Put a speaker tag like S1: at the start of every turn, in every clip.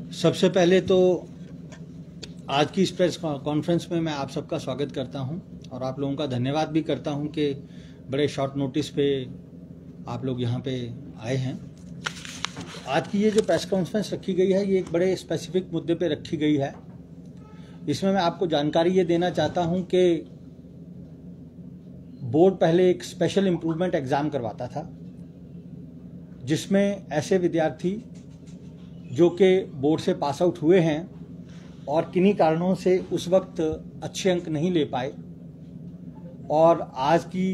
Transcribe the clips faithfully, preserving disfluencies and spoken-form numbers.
S1: सबसे पहले तो आज की इस प्रेस कॉन्फ्रेंस में मैं आप सबका स्वागत करता हूं और आप लोगों का धन्यवाद भी करता हूं कि बड़े शॉर्ट नोटिस पे आप लोग यहां पे आए हैं। आज की ये जो प्रेस कॉन्फ्रेंस रखी गई है ये एक बड़े स्पेसिफिक मुद्दे पे रखी गई है। इसमें मैं आपको जानकारी ये देना चाहता हूं कि बोर्ड पहले एक स्पेशल इम्प्रूवमेंट एग्ज़ाम करवाता था, जिसमें ऐसे विद्यार्थी जो कि बोर्ड से पास आउट हुए हैं और किन्हीं कारणों से उस वक्त अच्छे अंक नहीं ले पाए और आज की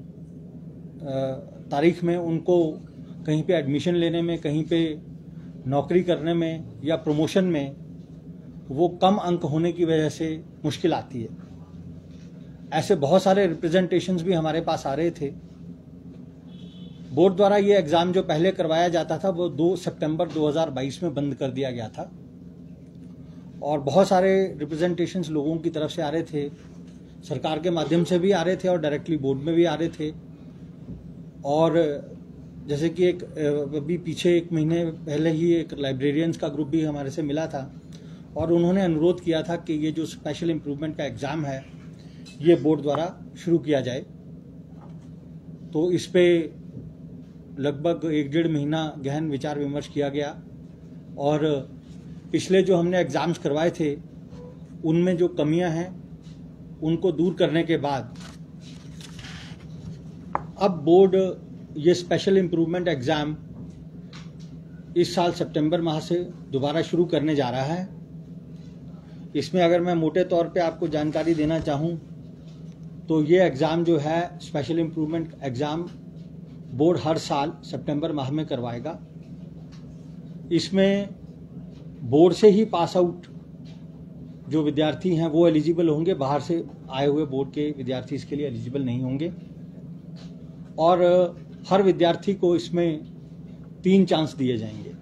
S1: तारीख में उनको कहीं पे एडमिशन लेने में, कहीं पे नौकरी करने में या प्रमोशन में वो कम अंक होने की वजह से मुश्किल आती है। ऐसे बहुत सारे रिप्रेजेंटेशंस भी हमारे पास आ रहे थे। बोर्ड द्वारा ये एग्ज़ाम जो पहले करवाया जाता था वो दो सितंबर दो हज़ार बाईस में बंद कर दिया गया था और बहुत सारे रिप्रेजेंटेशंस लोगों की तरफ से आ रहे थे, सरकार के माध्यम से भी आ रहे थे और डायरेक्टली बोर्ड में भी आ रहे थे। और जैसे कि एक अभी पीछे एक महीने पहले ही एक लाइब्रेरियंस का ग्रुप भी हमारे से मिला था और उन्होंने अनुरोध किया था कि ये जो स्पेशल इम्प्रूवमेंट का एग्ज़ाम है ये बोर्ड द्वारा शुरू किया जाए। तो इस पे लगभग एक डेढ़ महीना गहन विचार विमर्श किया गया और पिछले जो हमने एग्ज़ाम्स करवाए थे उनमें जो कमियां हैं उनको दूर करने के बाद अब बोर्ड ये स्पेशल इम्प्रूवमेंट एग्ज़ाम इस साल सितंबर माह से दोबारा शुरू करने जा रहा है। इसमें अगर मैं मोटे तौर पे आपको जानकारी देना चाहूँ तो ये एग्ज़ाम जो है स्पेशल इम्प्रूवमेंट एग्ज़ाम बोर्ड हर साल सितंबर माह में करवाएगा। इसमें बोर्ड से ही पास आउट जो विद्यार्थी हैं वो एलिजिबल होंगे, बाहर से आए हुए बोर्ड के विद्यार्थी इसके लिए एलिजिबल नहीं होंगे। और हर विद्यार्थी को इसमें तीन चांस दिए जाएंगे,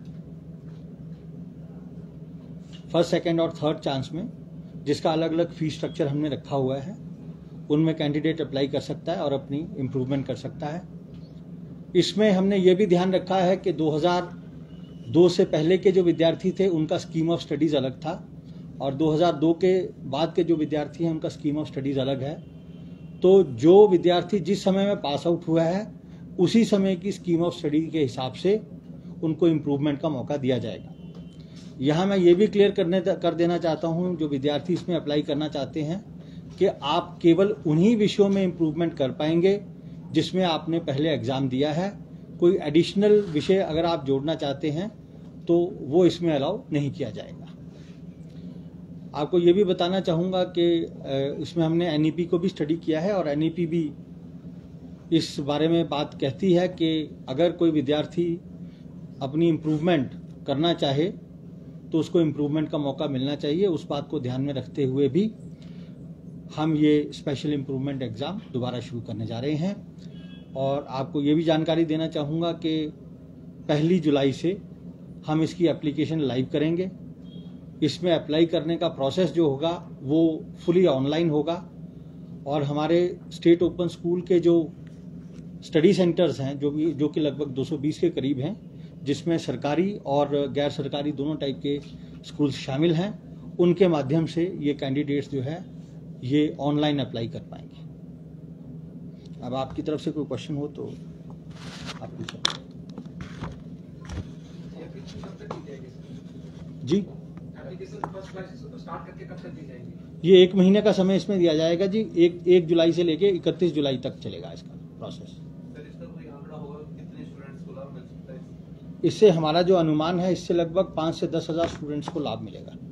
S1: फर्स्ट, सेकंड और थर्ड चांस में, जिसका अलग अलग फीस स्ट्रक्चर हमने रखा हुआ है। उनमें कैंडिडेट अप्लाई कर सकता है और अपनी इम्प्रूवमेंट कर सकता है। इसमें हमने ये भी ध्यान रखा है कि दो हज़ार दो से पहले के जो विद्यार्थी थे उनका स्कीम ऑफ स्टडीज़ अलग था और दो हज़ार दो के बाद के जो विद्यार्थी हैं उनका स्कीम ऑफ स्टडीज़ अलग है। तो जो विद्यार्थी जिस समय में पास आउट हुआ है उसी समय की स्कीम ऑफ स्टडी के हिसाब से उनको इम्प्रूवमेंट का मौका दिया जाएगा। यहाँ मैं ये भी क्लियर करने कर देना चाहता हूँ जो विद्यार्थी इसमें अप्लाई करना चाहते हैं कि आप केवल उन्हीं विषयों में इम्प्रूवमेंट कर पाएंगे जिसमें आपने पहले एग्ज़ाम दिया है। कोई एडिशनल विषय अगर आप जोड़ना चाहते हैं तो वो इसमें अलाउ नहीं किया जाएगा। आपको ये भी बताना चाहूँगा कि इसमें हमने एन ई पी को भी स्टडी किया है और एन ई पी भी इस बारे में बात कहती है कि अगर कोई विद्यार्थी अपनी इम्प्रूवमेंट करना चाहे तो उसको इम्प्रूवमेंट का मौका मिलना चाहिए। उस बात को ध्यान में रखते हुए भी हम ये स्पेशल इम्प्रूवमेंट एग्ज़ाम दोबारा शुरू करने जा रहे हैं। और आपको ये भी जानकारी देना चाहूँगा कि पहली जुलाई से हम इसकी एप्लीकेशन लाइव करेंगे। इसमें अप्लाई करने का प्रोसेस जो होगा वो फुली ऑनलाइन होगा और हमारे स्टेट ओपन स्कूल के जो स्टडी सेंटर्स हैं जो भी जो कि लगभग दो सौ बीस के करीब हैं, जिसमें सरकारी और गैर सरकारी दोनों टाइप के स्कूल्स शामिल हैं, उनके माध्यम से ये कैंडिडेट्स जो है ये ऑनलाइन अप्लाई कर पाएंगे। अब आपकी तरफ से कोई क्वेश्चन हो तो आप पूछें। जी, ये एक महीने का समय इसमें दिया जाएगा जी। एक एक जुलाई से लेके इकतीस जुलाई तक चलेगा इसका प्रोसेस। इससे हमारा जो अनुमान है इससे लगभग पाँच से दस हजार स्टूडेंट्स को लाभ मिलेगा।